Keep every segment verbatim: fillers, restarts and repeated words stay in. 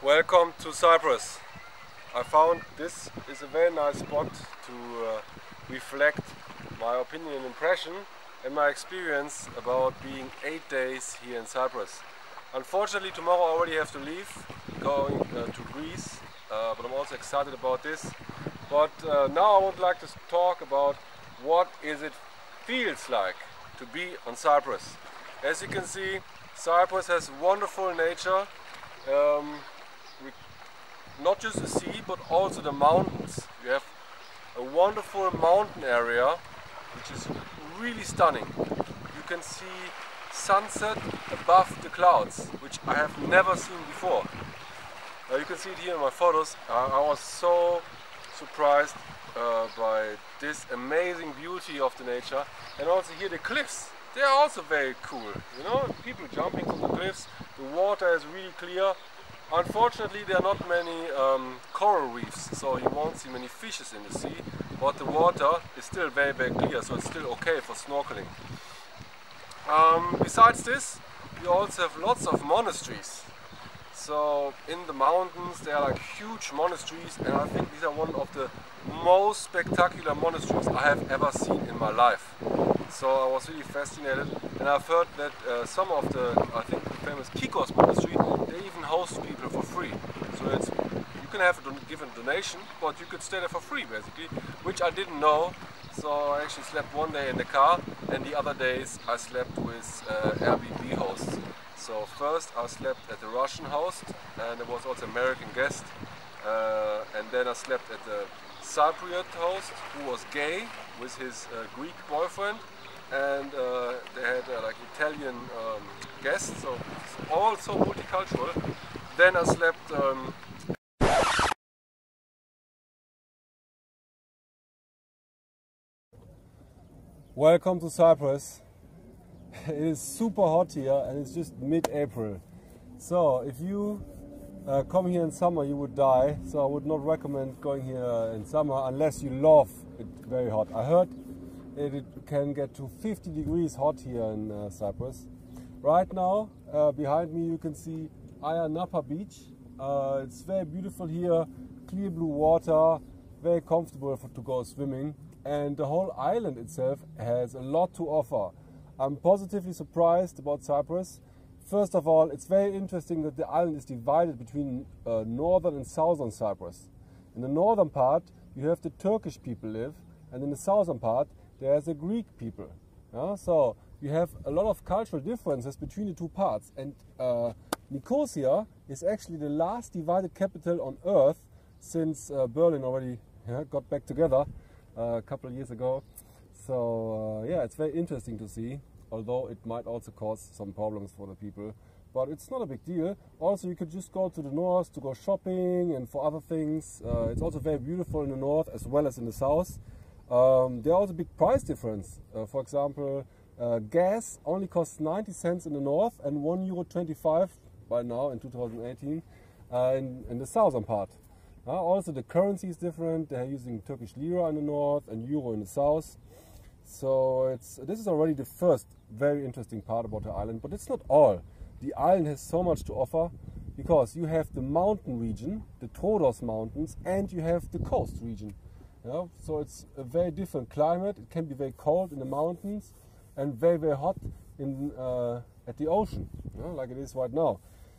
Welcome to Cyprus. I found this is a very nice spot to uh, reflect my opinion and impression and my experience about being eight days here in Cyprus. Unfortunately, tomorrow I already have to leave, going uh, to Greece, uh, but I'm also excited about this. But uh, now I would like to talk about what is it feels like to be on Cyprus. As you can see, Cyprus has wonderful nature. Um, not just the sea, but also the mountains. You have a wonderful mountain area which is really stunning. You can see sunset above the clouds, which I have never seen before. Uh, you can see it here in my photos. Uh, I was so surprised uh, by this amazing beauty of the nature, and also here the cliffs. They are also very cool. You know, people jumping from the cliffs. The water is really clear. Unfortunately, there are not many um, coral reefs, so you won't see many fishes in the sea, but the water is still very, very clear, so it's still okay for snorkeling. Um, besides this, you also have lots of monasteries. So in the mountains there are like huge monasteries, and I think these are one of the most spectacular monasteries I have ever seen in my life. So I was really fascinated, and I've heard that uh, some of the, I think the famous Kikos monastery, they even host people for free. So it's, you can have a don give a donation, but you could stay there for free basically, which I didn't know. So I actually slept one day in the car, and the other days I slept with uh, Airbnb hosts. So first I slept at the Russian host, and there was also an American guest, uh, and then I slept at the Cypriot host, who was gay, with his uh, Greek boyfriend, and uh, they had uh, like Italian um, guests, so it's all so multicultural. Then I slept um, Welcome to Cyprus. It is super hot here, and it's just mid-April. So if you uh, come here in summer, you would die. So I would not recommend going here in summer unless you love it very hot. I heard it, it can get to fifty degrees hot here in uh, Cyprus. Right now, uh, behind me you can see Ayia Napa Beach. Uh, it's very beautiful here, clear blue water, very comfortable for, to go swimming. And the whole island itself has a lot to offer. I'm positively surprised about Cyprus. First of all, it's very interesting that the island is divided between uh, northern and southern Cyprus. In the northern part, you have the Turkish people live, and in the southern part, there's the Greek people. Yeah? So you have a lot of cultural differences between the two parts. And uh, Nicosia is actually the last divided capital on earth since uh, Berlin already yeah, got back together uh, a couple of years ago. So uh, yeah, it's very interesting to see, although it might also cause some problems for the people. But it's not a big deal. Also, you could just go to the north to go shopping and for other things. Uh, it's also very beautiful in the north as well as in the south. Um, there are also big price difference. Uh, for example, uh, gas only costs ninety cents in the north and one euro twenty-five by now in two thousand eighteen uh, in, in the southern part. Uh, also, the currency is different. They're using Turkish lira in the north and euro in the south. So it's, this is already the first very interesting part about the island, but it's not all. The island has so much to offer because you have the mountain region, the Troodos mountains, and you have the coast region. You know? So it's a very different climate. It can be very cold in the mountains and very, very hot in, uh, at the ocean, you know, like it is right now.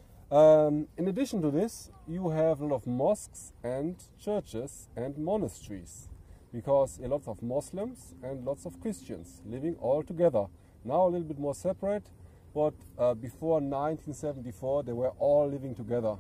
Um, in addition to this, you have a lot of mosques and churches and monasteries, because a lot of Muslims and lots of Christians living all together. Now a little bit more separate, but uh, before nineteen seventy-four they were all living together.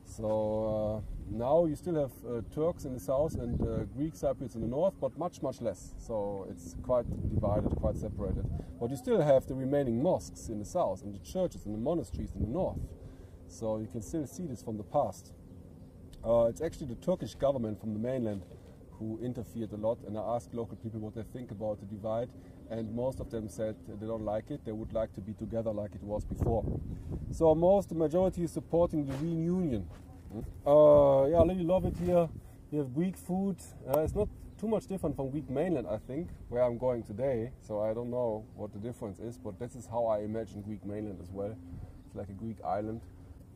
So uh, now you still have uh, Turks in the south and uh, Greek Cypriots in the north, but much, much less. So it's quite divided, quite separated. But you still have the remaining mosques in the south and the churches and the monasteries in the north. So you can still see this from the past. Uh, it's actually the Turkish government from the mainland who interfered a lot, and I asked local people what they think about the divide, and most of them said they don't like it. They would like to be together like it was before. So most, the majority is supporting the reunion. Uh, yeah, I really love it here. You have Greek food. Uh, it's not too much different from Greek mainland, I think, where I'm going today. So I don't know what the difference is, but this is how I imagine Greek mainland as well. It's like a Greek island.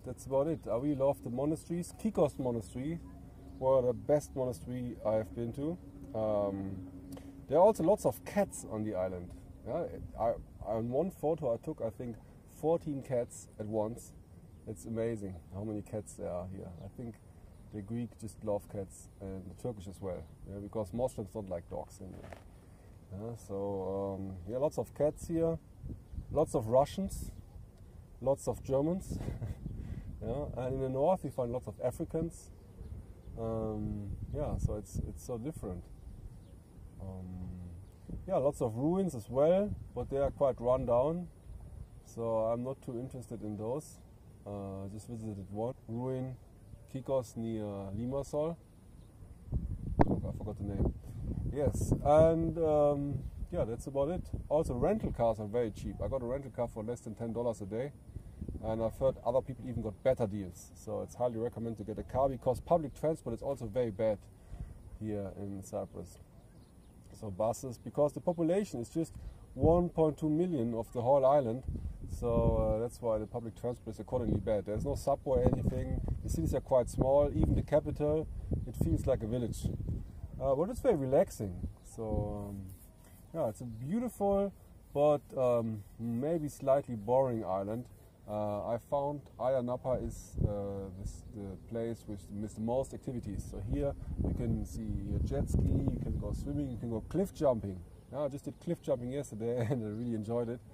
that's about it. I really love the monasteries. Kikos Monastery were the best monastery I've been to. Um, there are also lots of cats on the island. Yeah, I, on one photo I took, I think, fourteen cats at once. It's amazing how many cats there are here. I think the Greek just love cats, and the Turkish as well, yeah, because Muslims don't like dogs in there. Yeah, so um, yeah, lots of cats here, lots of Russians, lots of Germans. Yeah, and in the north we find lots of Africans. Um, yeah, so it's it's so different. Um, yeah, lots of ruins as well, but they are quite run down, so I'm not too interested in those. Uh, just visited one ruin, Kikos near Limassol. Oh, I forgot the name. Yes, and um, yeah, that's about it. Also, rental cars are very cheap. I got a rental car for less than ten dollars a day, and I've heard other people even got better deals. So it's highly recommend to get a car, because public transport is also very bad here in Cyprus. So buses, because the population is just one point two million of the whole island. So uh, that's why the public transport is accordingly bad. There's no subway or anything. The cities are quite small. Even the capital, it feels like a village. Uh, but it's very relaxing. So um, yeah, it's a beautiful but um, maybe slightly boring island. Uh, I found Ayia Napa is uh, this, the place with, with the most activities. So here you can see a jet ski, you can go swimming, you can go cliff jumping. Yeah, I just did cliff jumping yesterday and I really enjoyed it.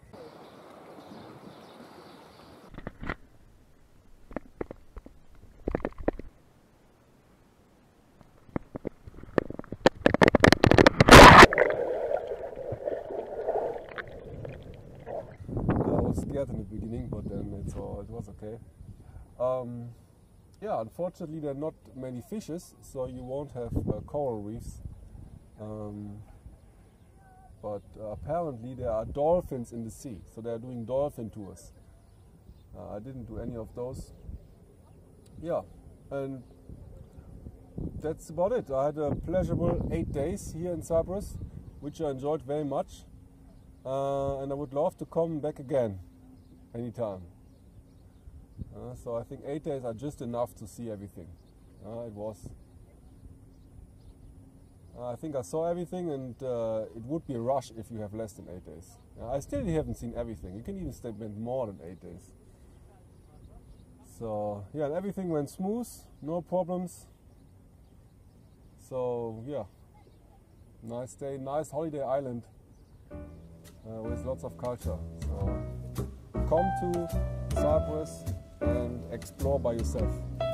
I was scared in the beginning, but then it's all, it was okay. Um, yeah, unfortunately there are not many fishes, so you won't have uh, coral reefs. Um, but uh, apparently there are dolphins in the sea, so they are doing dolphin tours. Uh, I didn't do any of those. Yeah, and that's about it. I had a pleasurable eight days here in Cyprus, which I enjoyed very much. Uh, and I would love to come back again anytime. Uh, so I think eight days are just enough to see everything. Uh, it was. Uh, I think I saw everything, and uh, it would be a rush if you have less than eight days. Uh, I still haven't seen everything. You can even spend more than eight days. So yeah, and everything went smooth, no problems. So yeah, nice day, nice holiday island. Uh, with lots of culture. So come to Cyprus and explore by yourself.